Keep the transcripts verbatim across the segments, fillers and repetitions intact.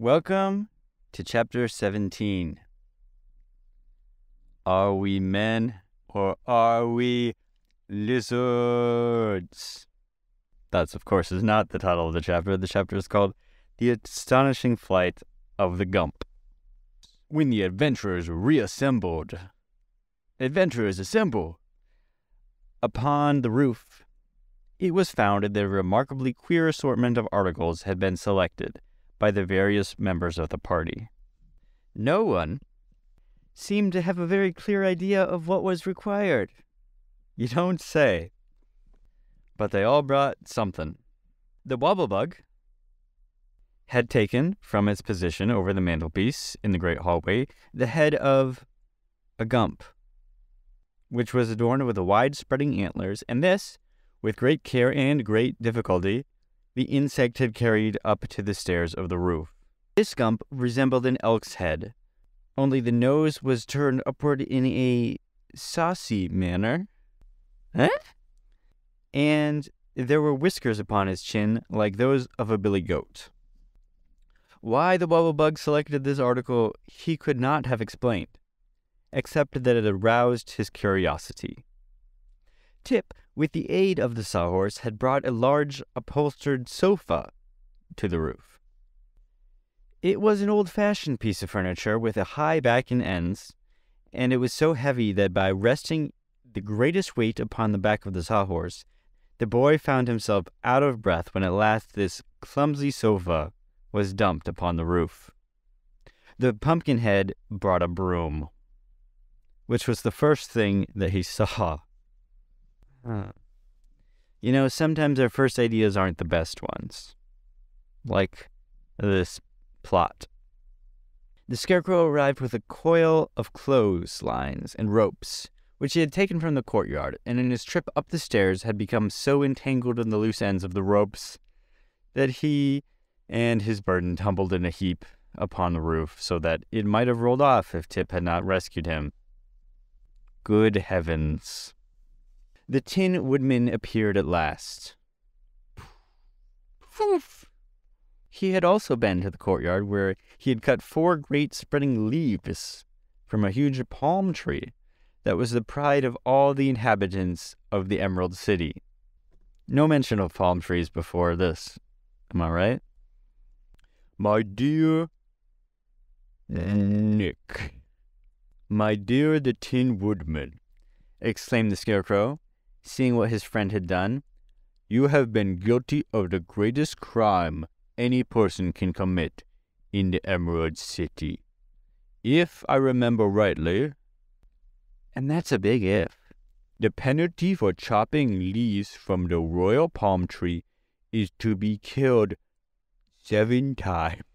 Welcome to chapter seventeen. Are we men or are we lizards? That's, of course, is not the title of the chapter. The chapter is called The Astonishing Flight of the Gump. When the adventurers reassembled, adventurers assemble! Upon the roof, it was found that a remarkably queer assortment of articles had been selected by the various members of the party. No one seemed to have a very clear idea of what was required. You don't say. But they all brought something. The Wobblebug had taken from its position over the mantelpiece in the great hallway the head of a Gump, which was adorned with wide-spreading antlers, and this, with great care and great difficulty, the insect had carried up to the stairs of the roof. This Gump resembled an elk's head, only the nose was turned upward in a saucy manner. Huh? And there were whiskers upon his chin like those of a billy goat. Why the Wobblebug selected this article he could not have explained, except that it aroused his curiosity. Tip, with the aid of the sawhorse, had brought a large upholstered sofa to the roof. It was an old-fashioned piece of furniture with a high back and ends, and it was so heavy that by resting the greatest weight upon the back of the sawhorse, the boy found himself out of breath when at last this clumsy sofa was dumped upon the roof. The Pumpkinhead brought a broom, which was the first thing that he saw. Huh. You know, sometimes our first ideas aren't the best ones. Like this plot. The Scarecrow arrived with a coil of clotheslines and ropes, which he had taken from the courtyard, and in his trip up the stairs had become so entangled in the loose ends of the ropes that he and his burden tumbled in a heap upon the roof, so that it might have rolled off if Tip had not rescued him. Good heavens. The Tin Woodman appeared at last. He had also been to the courtyard, where he had cut four great spreading leaves from a huge palm tree that was the pride of all the inhabitants of the Emerald City. No mention of palm trees before this. Am I right? My dear Nick. My dear the Tin Woodman, exclaimed the Scarecrow, seeing what his friend had done, you have been guilty of the greatest crime any person can commit in the Emerald City. If I remember rightly, and that's a big if, the penalty for chopping leaves from the royal palm tree is to be killed seven times,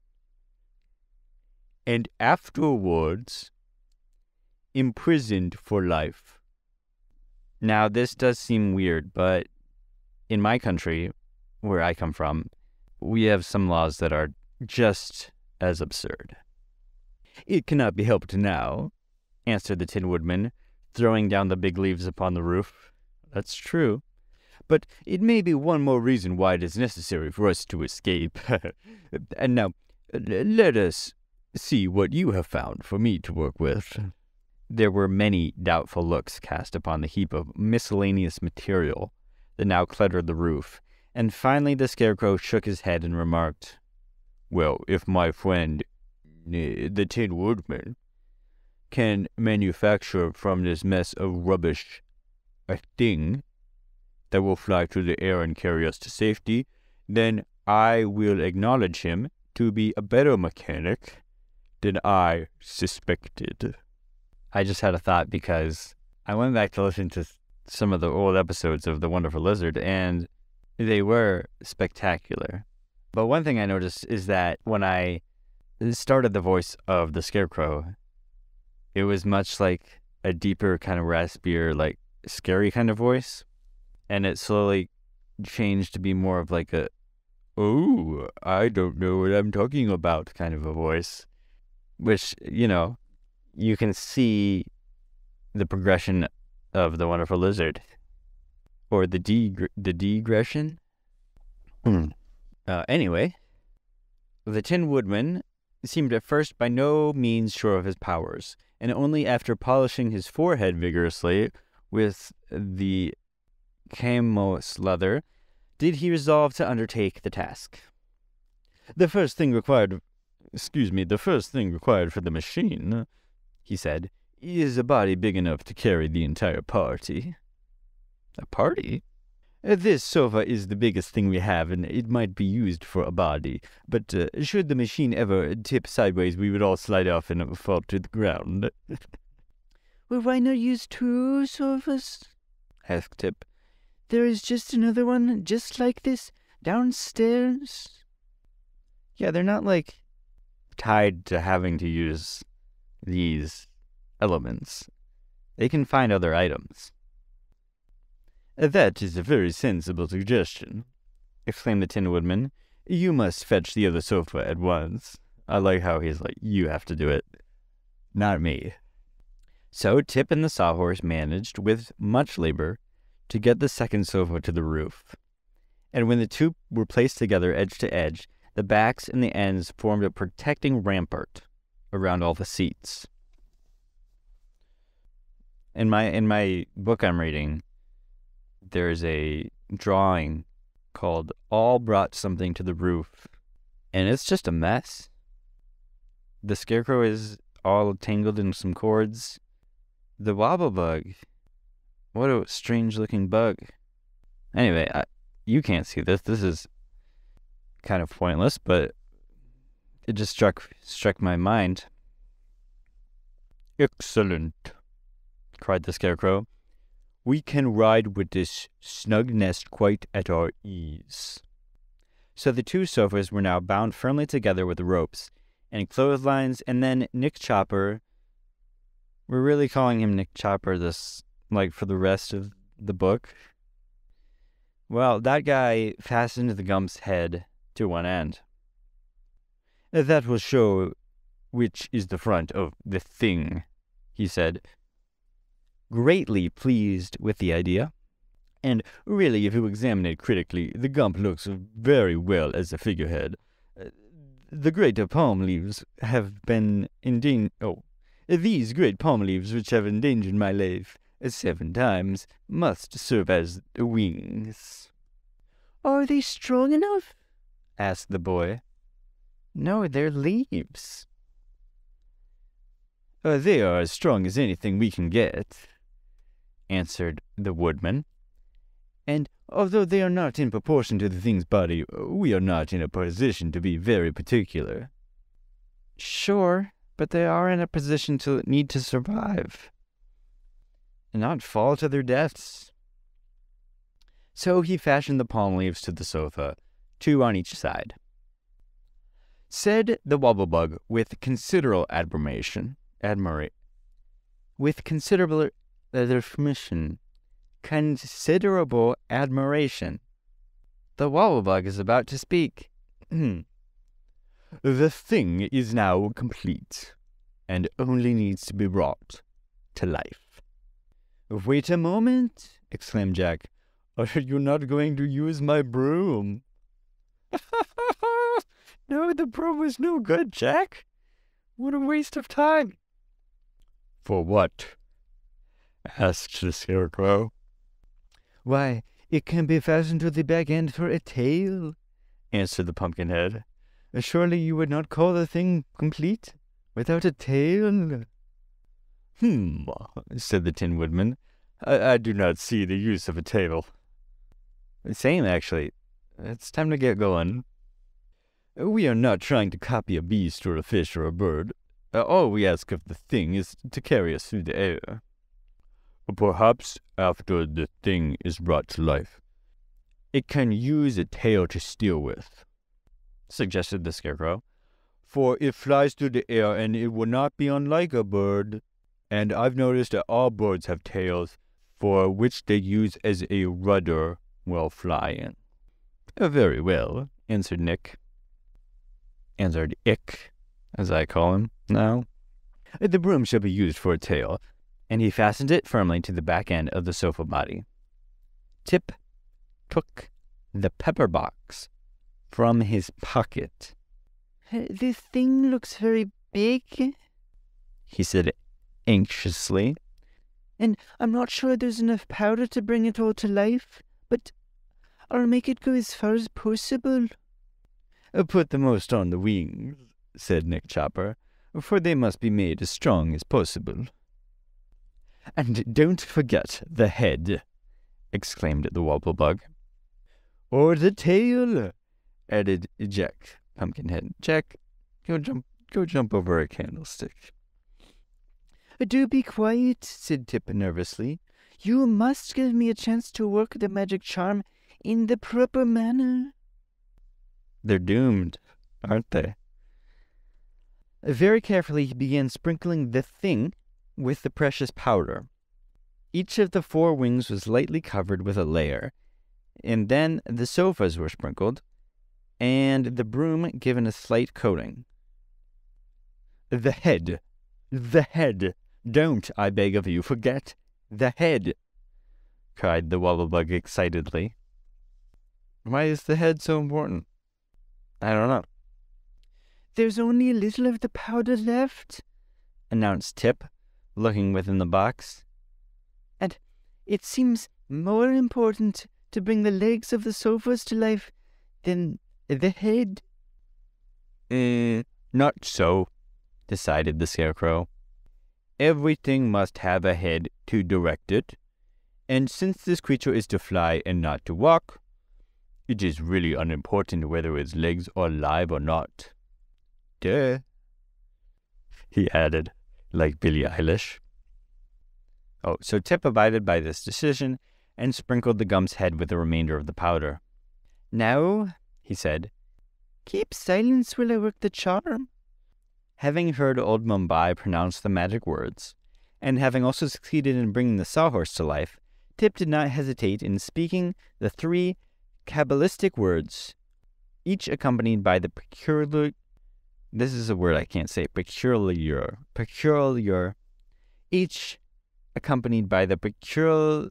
and afterwards imprisoned for life. Now, this does seem weird, but in my country, where I come from, we have some laws that are just as absurd. It cannot be helped now, answered the Tin Woodman, throwing down the big leaves upon the roof. That's true. But it may be one more reason why it is necessary for us to escape. And now, let us see what you have found for me to work with. There were many doubtful looks cast upon the heap of miscellaneous material that now cluttered the roof, and finally the Scarecrow shook his head and remarked, Well, if my friend, the Tin Woodman, can manufacture from this mess of rubbish a thing that will fly through the air and carry us to safety, then I will acknowledge him to be a better mechanic than I suspected. I just had a thought because I went back to listen to some of the old episodes of The Wonderful Lizard, and they were spectacular. But one thing I noticed is that when I started the voice of the Scarecrow, it was much like a deeper kind of raspier, like scary kind of voice. And it slowly changed to be more of like a, oh, I don't know what I'm talking about kind of a voice. Which, you know, you can see the progression of The Wonderful Lizard. Or the de- the digression. Hmm. Uh, anyway, The Tin Woodman seemed at first by no means sure of his powers, and only after polishing his forehead vigorously with the camos leather did he resolve to undertake the task. The first thing required, excuse me, the first thing required for the machine, he said, is a body big enough to carry the entire party. A party? This sofa is the biggest thing we have, and it might be used for a body, but uh, should the machine ever tip sideways, we would all slide off and fall to the ground. Well, why not use two sofas? Asked Tip. There is just another one, just like this, downstairs. Yeah, they're not, like, tied to having to use these elements. They can find other items. That is a very sensible suggestion, exclaimed the Tin Woodman. You must fetch the other sofa at once. I like how he's like, you have to do it, not me. So Tip and the Sawhorse managed, with much labor, to get the second sofa to the roof. And when the two were placed together edge to edge, the backs and the ends formed a protecting rampart around all the seats. In my in my book I'm reading, there's a drawing called All Brought Something to the Roof, and it's just a mess. The Scarecrow is all tangled in some cords. The Wobble Bug, what a strange-looking bug. Anyway, I, you can't see this. This is kind of pointless, but it just struck struck my mind. Excellent, cried the Scarecrow. We can ride with this snug nest quite at our ease. So the two sofas were now bound firmly together with ropes and clotheslines, and then Nick Chopper, we're really calling him Nick Chopper this, like, for the rest of the book. Well, that guy fastened the Gump's head to one end. That will show which is the front of the thing, he said, greatly pleased with the idea. And really, if you examine it critically, the Gump looks very well as a figurehead. The great palm leaves have been endangered. Oh, these great palm leaves which have endangered my life seven times must serve as wings. Are they strong enough? Asked the boy. No, they're leaves. Uh, they are as strong as anything we can get, answered the Woodman. And although they are not in proportion to the thing's body, we are not in a position to be very particular. Sure, but they are in a position to need to survive, and not fall to their deaths. So he fashioned the palm leaves to the sofa, two on each side. Said the Wobblebug with considerable admiration, admira- with considerable admiration, considerable admiration. The Wobblebug is about to speak. The thing is now complete, and only needs to be brought to life. Wait a moment, exclaimed Jack. Are you not going to use my broom? No, the broom is no good, Jack. What a waste of time. For what? Asked the Scarecrow. Why, it can be fastened to the back end for a tail, answered the Pumpkinhead. Surely you would not call the thing complete without a tail? Hmm, said the Tin Woodman. I, I do not see the use of a tail. Same, actually. It's time to get going. We are not trying to copy a beast or a fish or a bird. All we ask of the thing is to carry us through the air. Perhaps after the thing is brought to life, it can use a tail to steal with, suggested the Scarecrow. For it flies through the air and it will not be unlike a bird. And I've noticed that all birds have tails, for which they use as a rudder while flying. Very well, answered Nick. Answered Ick, as I call him now. The broom shall be used for a tail, and he fastened it firmly to the back end of the sofa body. Tip took the pepper box from his pocket this thing looks very big, he said anxiously. And I'm not sure there's enough powder to bring it all to life, but I'll make it go as far as possible. Put the most on the wings, said Nick Chopper, for they must be made as strong as possible. And don't forget the head, exclaimed the Wobblebug. Or the tail, added Jack Pumpkinhead. Jack, go jump, go jump over a candlestick. Do be quiet, said Tip nervously. You must give me a chance to work the magic charm in the proper manner. They're doomed, aren't they? Very carefully he began sprinkling the thing with the precious powder. Each of the four wings was lightly covered with a layer, and then the sofas were sprinkled, and the broom given a slight coating. The head, the head, don't, I beg of you, forget the head, cried the Wobblebug excitedly. Why is the head so important? I don't know. There's only a little of the powder left, announced Tip, looking within the box. And it seems more important to bring the legs of the sofas to life than the head. Eh, not so, decided the Scarecrow. Everything must have a head to direct it, and since this creature is to fly and not to walk, it is really unimportant whether its legs are alive or not. Duh, he added, like Billie Eilish. Oh, so Tip abided by this decision and sprinkled the Gump's head with the remainder of the powder. Now, he said, keep silence while I work the charm. Having heard old Mumbai pronounce the magic words, and having also succeeded in bringing the sawhorse to life, Tip did not hesitate in speaking the three Kabbalistic words, each accompanied by the peculiar... This is a word I can't say. Peculiar. Peculiar. Each accompanied by the peculiar...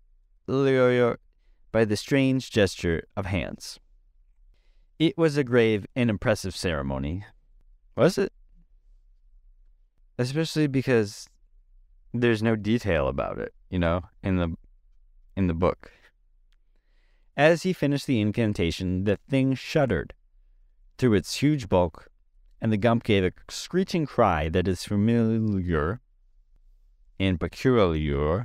by the strange gesture of hands. It was a grave and impressive ceremony. Was it? Especially because there's no detail about it, you know, in the in the book. As he finished the incantation, the thing shuddered through its huge bulk, and the Gump gave a screeching cry that is familiar and peculiar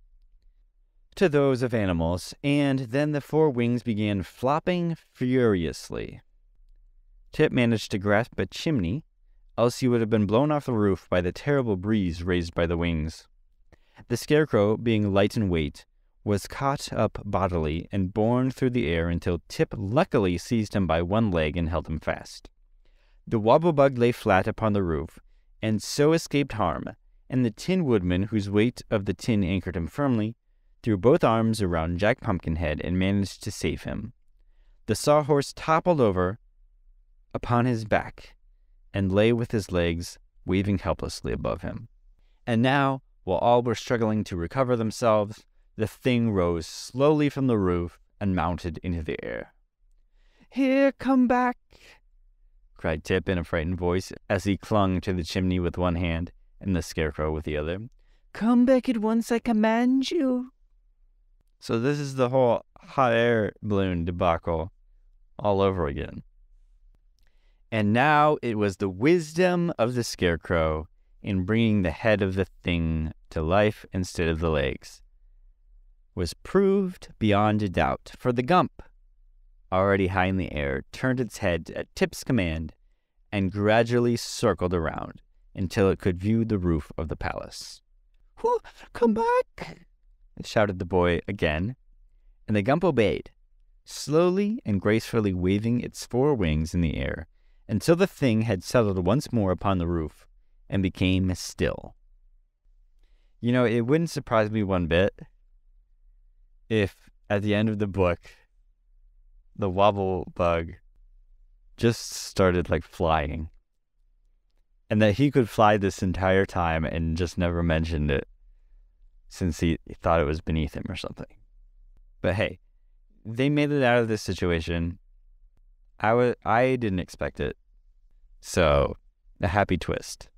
to those of animals, and then the four wings began flopping furiously. Tip managed to grasp a chimney, else he would have been blown off the roof by the terrible breeze raised by the wings. The Scarecrow, being light in weight, was caught up bodily and borne through the air until Tip luckily seized him by one leg and held him fast. The Wobblebug lay flat upon the roof, and so escaped harm, and the Tin Woodman, whose weight of the tin anchored him firmly, threw both arms around Jack Pumpkinhead and managed to save him. The Sawhorse toppled over upon his back and lay with his legs waving helplessly above him. And now, while all were struggling to recover themselves, the thing rose slowly from the roof and mounted into the air. "Here, come back!" cried Tip in a frightened voice as he clung to the chimney with one hand and the Scarecrow with the other. "Come back at once, I command you." So this is the whole hot air balloon debacle all over again. And now it was the wisdom of the Scarecrow in bringing the head of the thing to life instead of the legs was proved beyond a doubt, for the Gump, already high in the air, turned its head at Tip's command and gradually circled around until it could view the roof of the palace. "Whoa, come back!" shouted the boy again, and the Gump obeyed, slowly and gracefully waving its four wings in the air until the thing had settled once more upon the roof and became still. You know, it wouldn't surprise me one bit if at the end of the book the Wobblebug just started like flying, and that he could fly this entire time and just never mentioned it since he thought it was beneath him or something. But hey, they made it out of this situation. I was, I didn't expect it. So, a happy twist.